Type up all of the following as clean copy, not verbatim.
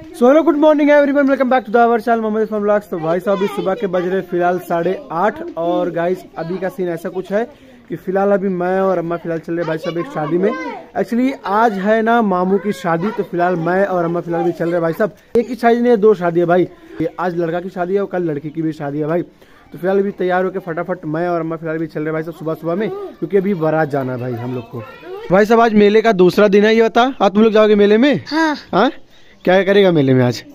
So hello good morning everyone, welcome back to the our channel Mohammad Irfan vlogs. तो भाई साहब इस सुबह के बज रहे फिलहाल 8:30 और गाइस अभी का सीन ऐसा कुछ है कि फिलहाल अभी मैं और अम्मा फिलहाल चल रहे भाई साहब एक शादी में। एक्चुअली आज है ना मामू की शादी, तो फिलहाल मैं और अम्मा फिलहाल भी चल रहे भाई साहब। एक ही शादी नहीं, 2 शादी है भाई। आज लड़का की शादी है और कल लड़की की भी शादी है भाई। तो फिलहाल अभी तैयार होकर फटाफट मैं और अम्मा फिलहाल भी चल रहे भाई साहब सुबह सुबह में, क्योंकि अभी बारात जाना है भाई हम लोग को। भाई साहब आज मेले का दूसरा दिन है, ये बता आज तुम लोग जाओगे मेले में? हाँ क्या करेगा मेले में आज?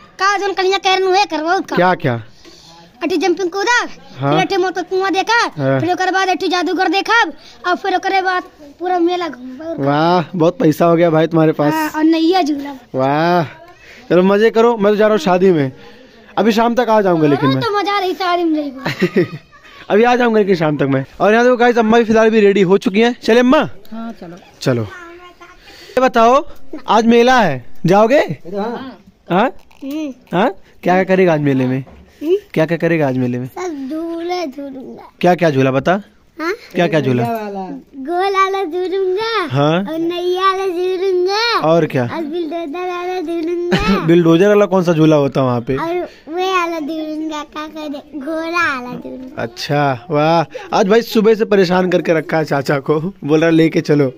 क्या क्या अटी जंपिंग कूदा, फिर अटी मोटर कुआं देखा, फिर ओकर बाद अटी जादूगर देखा और फिर ओकरे बाद पूरा मेला घूमबा। वाह बहुत पैसा हो गया भाई तुम्हारे पास। और नैया झूला। वाह चलो मजे करो, मैं तो जा रहा हूँ शादी में। अभी शाम तक आ जाऊंगा लेकिन मैं तो मजा रही शादी में रही। अभी आ जाऊंगा लेकिन शाम तक मैं। और यहाँ देखो गाइस अम्मा भी फिलहाल भी रेडी हो चुकी हैं। चले अम्मा? हाँ चलो चलो। ये बताओ आज मेला है, जाओगे? हाँ हाँ क्या करेगा आज मेले में? क्या करेगा आज मेले में? सब झूले झूलूंगा। क्या झूला बता? हाँ? क्या झूला? गोल वाला झूलूंगा। हाँ और नैया वाला झूलूंगा। और क्या? और बिल्डोजर वाला झूलूंगा। बिल्डोजर वाला कौन सा झूला होता है वहाँ पे? और वे वाला झूलूंगा, क्या कहते घोड़ा वाला झूलूंगा। अच्छा वाह, आज भाई सुबह से परेशान करके रखा है चाचा को, बोल रहा लेके चलो।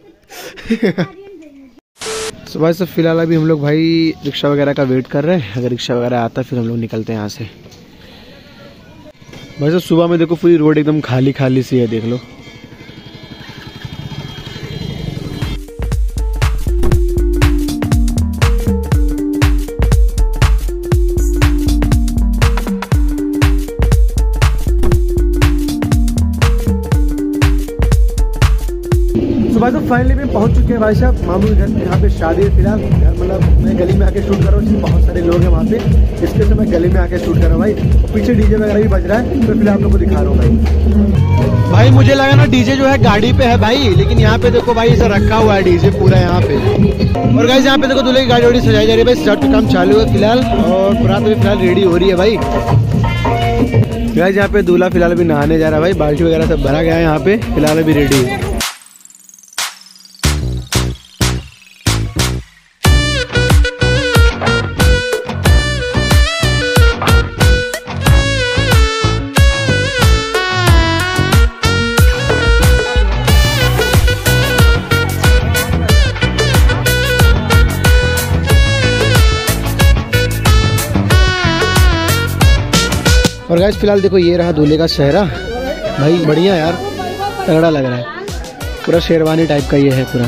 सुबह से फिलहाल अभी हम लोग भाई रिक्शा वगैरह का वेट कर रहे हैं। अगर रिक्शा वगैरह आता है फिर हम लोग निकलते हैं यहाँ से। भाई साहब सुबह में देखो पूरी रोड एकदम खाली खाली सी है, देख लो। भाई साहब फाइनली भी पहुंच चुके हैं भाई साहब मामू के घर। यहाँ पे शादी है फिलहाल, मतलब मैं गली में आके शूट कर रहा हूँ, बहुत सारे लोग हैं वहाँ पे, इसके से मैं गली में आके शूट कर रहा हूँ भाई। पीछे डीजे वगैरह भी बज रहा है, तो फिलहाल आप लोग को दिखा रहा हूँ भाई। भाई मुझे लगा ना डीजे जो है गाड़ी पे है भाई, लेकिन यहाँ पे देखो भाई इसे रखा हुआ है डीजे पूरा यहाँ पे। और गाइस यहाँ पे देखो दूल्हे की गाड़ी वाड़ी सजाई जा रही है भाई, स्टार्ट का काम चालू है फिलहाल। और बारात भी फिलहाल रेडी हो रही है भाई। गाइस यहाँ पे दूल्हा फिलहाल अभी नहाने जा रहा है भाई, बाल्टी वगैरह सब भरा गया है यहाँ पे, फिलहाल अभी रेडी है। और गाइस फिलहाल देखो ये रहा दूल्हे का चेहरा भाई, बढ़िया यार, तगड़ा लग रहा है, पूरा शेरवानी टाइप का ये है पूरा।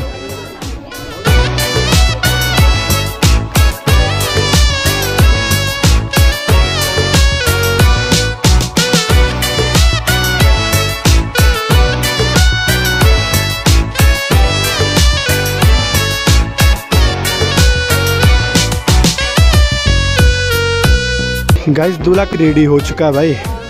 गाइस दूल्हा रेडी हो चुका है भाई।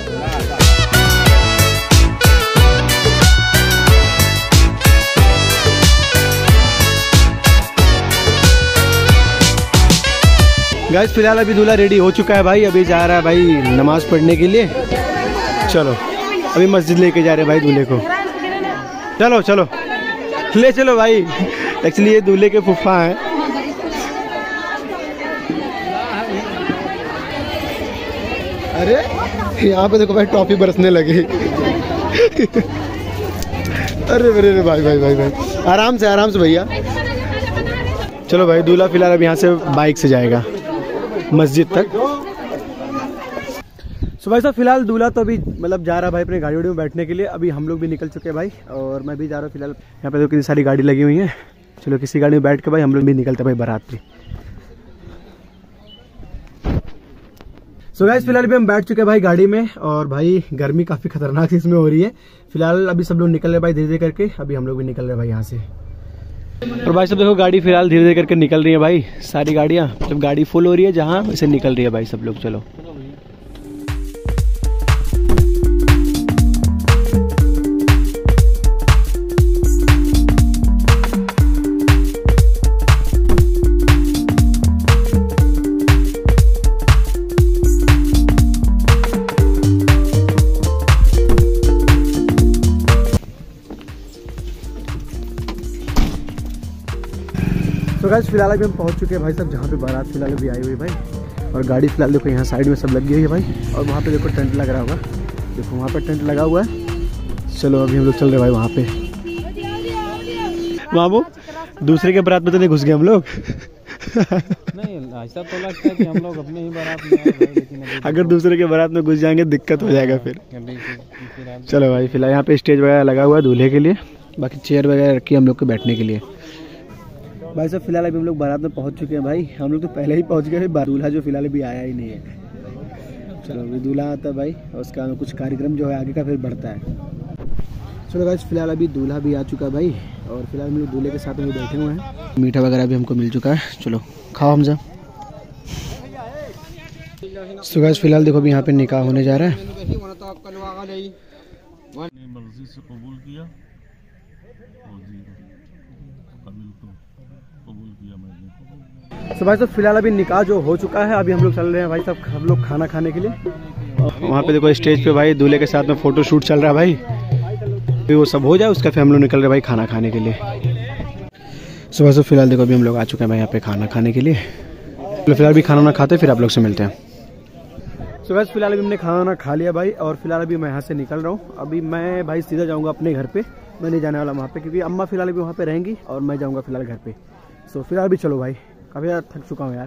गाइस फिलहाल अभी दूल्हा रेडी हो चुका है भाई, अभी जा रहा है भाई नमाज पढ़ने के लिए। चलो अभी मस्जिद लेके जा रहे हैं भाई दूल्हे को। चलो चलो ले चलो भाई। एक्चुअली ये दूल्हे के फूफा हैं। अरे यहाँ पे देखो भाई टॉफी बरसने लगे। अरे अरे भाई भाई भाई भाई आराम से भैया। चलो भाई दूल्हा फिलहाल अब यहाँ से बाइक से जाएगा मस्जिद तक। सो भाई साहब फिलहाल दूल्हा तो अभी मतलब जा रहा है भाई अपने गाड़ी में बैठने के लिए। अभी हम लोग भी निकल चुके हैं भाई, और मैं भी जा रहा हूँ फिलहाल। यहाँ पे तो कितनी सारी गाड़ी लगी हुई है। चलो किसी गाड़ी में बैठ के भाई हम लोग भी निकलते भाई बारात पे। सो गाइस फिलहाल भी हम बैठ चुके हैं भाई गाड़ी में, और भाई गर्मी काफी खतरनाक इसमें हो रही है। फिलहाल अभी सब लोग निकल रहे भाई धीरे धीरे करके, अभी हम लोग भी निकल रहे भाई यहाँ से। और भाई सब देखो गाड़ी फिलहाल धीरे धीरे करके निकल रही है भाई, सारी गाड़ियाँ, मतलब गाड़ी फुल हो रही है जहाँ वैसे निकल रही है भाई सब लोग। चलो गाइस फिलहाल अभी हम पहुंच चुके हैं भाई साहब जहाँ पे बारात फिलहाल अभी आई हुई भाई। और गाड़ी फिलहाल देखो यहाँ साइड में सब लग गई है भाई। और वहाँ पे देखो टेंट लग रहा होगा, देखो वहाँ पे टेंट लगा हुआ है। चलो अभी हम लोग चल रहे भाई वहाँ पे। वहाँ वो दूसरे के बारात में तो नहीं घुस गए हम लोग। नहीं ऐसा तो लगता है कि हम लोग अपने ही बारात में आए हैं, लेकिन अगर दूसरे के बारात में घुस जाएंगे दिक्कत हो जाएगा फिर। चलो भाई फिलहाल यहाँ पे स्टेज वगैरह लगा हुआ है दूल्हे के लिए, बाकी चेयर वगैरह रखी है हम लोग के बैठने के लिए। भाई साहब फिलहाल अभी हम लोग बारात में पहुँच चुके हैं भाई। हम लोग तो पहले ही पहुँच गए, दूल्हा जो फिलहाल अभी आया ही नहीं है। चलो अभी दूल्हा आता है भाई और उसका कुछ कार्यक्रम जो है आगे का फिर बढ़ता है। चलो गाइस फिलहाल अभी दूल्हा भी आ चुका है भाई और फिलहाल हम लोग दूल्हे के साथ में बैठे हुए हैं। मीठा वगैरह भी हमको मिल चुका है, चलो खाओ हमजा। सो गाइस फिलहाल देखो अभी यहाँ पे निकाह होने जा रहा है। मर्जी से कबूल किया मैंने। सो भाई साहब फिलहाल अभी निकाह जो हो चुका है, अभी हम लोग चल रहे हैं भाई साहब हम लोग खाना खाने के लिए। वहाँ पे देखो स्टेज पे भाई दूल्हे के साथ में फोटो शूट चल रहा है भाई। फिर वो सब हो जाए उसका फिर हम लोग निकल रहे भाई खाना खाने के लिए। सुबह से फिलहाल देखो अभी हम लोग आ चुके हैं भाई यहाँ पे खाना खाने के लिए। तो फिलहाल भी खाना ना खाते फिर आप लोग से मिलते हैं। सुबह फिलहाल अभी हमने खाना ना खा लिया भाई और फिलहाल अभी मैं यहाँ से निकल रहा हूँ। अभी मैं भाई सीधा जाऊँगा अपने घर पे, मैं नहीं जाने वाला वहाँ पे क्योंकि अम्मा फिलहाल अभी वहाँ पे रहेंगी और मैं जाऊँगा फिलहाल घर पे। सो फिलहाल भी चलो भाई, काफ़ी ज़्यादा थक चुका हूँ यार।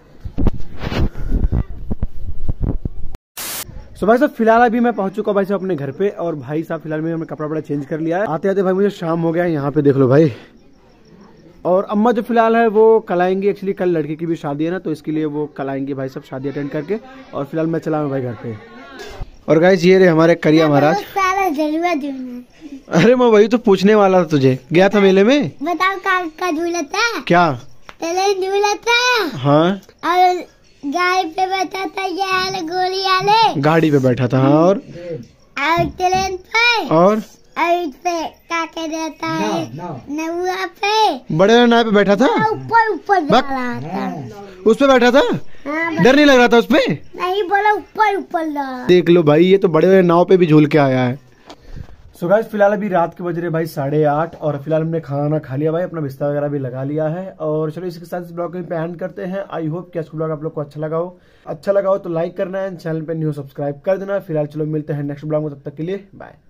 सो भाई साहब फिलहाल अभी मैं पहुंच चुका भाई साहब अपने घर पे और भाई साहब फिलहाल मैंने कपड़ा वपड़ा चेंज कर लिया है। आते आते भाई मुझे शाम हो गया है, यहाँ पे देख लो भाई। और अम्मा जो फिलहाल है वो कल आएंगी, एक्चुअली कल लड़की की भी शादी है ना, तो इसके लिए वो कल आएंगी भाई साहब शादी अटेंड करके। और फिलहाल मैं चला हूँ भाई घर पे। और गाइस ये रहे हमारे करिया महाराज। अरे मैं वही तो पूछने वाला था तुझे, गया था मेले में। बताओ का झूला था क्या? झूला था। हाँ और गाड़ी पे बैठा था ये गोली वाले, गाड़ी पे बैठा था। हाँ और ट्रेन पे और पे क्या कह देता है नौआ पे, बड़े नाव पे बैठा था, ऊपर ऊपर जा रहा था, उस पे बैठा था। डर नहीं लग रहा था उस पे? नहीं बोला ऊपर ऊपर। देख लो भाई ये तो बड़े नाव पे भी झूल के आया है। सो गाइस फिलहाल अभी रात के बज रहे भाई 8:30 और फिलहाल हमने खाना खा लिया भाई, अपना बिस्तर वगैरह भी लगा लिया है। और चलो इसके साथ इस ब्लॉग को पे एंड करते हैं। आई होप कि आज का ब्लॉग आप लोग को अच्छा लगा हो तो लाइक करना है, चैनल पे न्यू सब्सक्राइब कर देना। फिलहाल चलो मिलते हैं नेक्स्ट ब्लॉग में, तब तक के लिए बाय।